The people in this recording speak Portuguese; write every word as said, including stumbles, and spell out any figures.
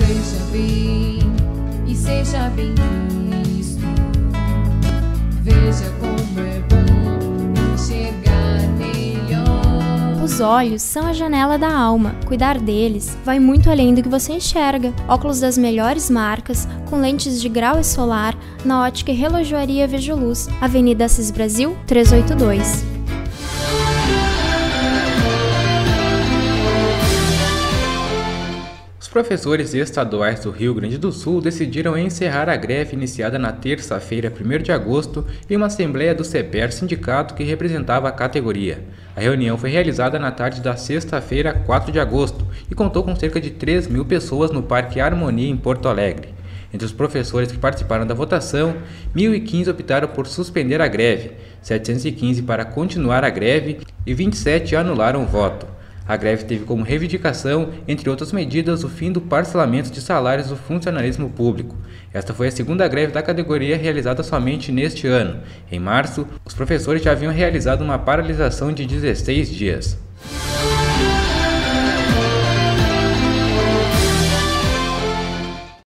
Veja bem e seja bem visto. Veja como é bom enxergar melhor. Os olhos são a janela da alma. Cuidar deles vai muito além do que você enxerga. Óculos das melhores marcas, com lentes de grau e solar, na Ótica e Relojoaria Vejo Luz, Avenida Assis Brasil, trezentos e oitenta e dois. Os professores estaduais do Rio Grande do Sul decidiram encerrar a greve iniciada na terça-feira, primeiro de agosto, em uma assembleia do CEPER, sindicato que representava a categoria. A reunião foi realizada na tarde da sexta-feira, quatro de agosto, e contou com cerca de três mil pessoas no Parque Harmonia, em Porto Alegre. Entre os professores que participaram da votação, mil e quinze optaram por suspender a greve, setecentos e quinze para continuar a greve e vinte e sete anularam o voto. A greve teve como reivindicação, entre outras medidas, o fim do parcelamento de salários do funcionalismo público. Esta foi a segunda greve da categoria realizada somente neste ano. Em março, os professores já haviam realizado uma paralisação de dezesseis dias.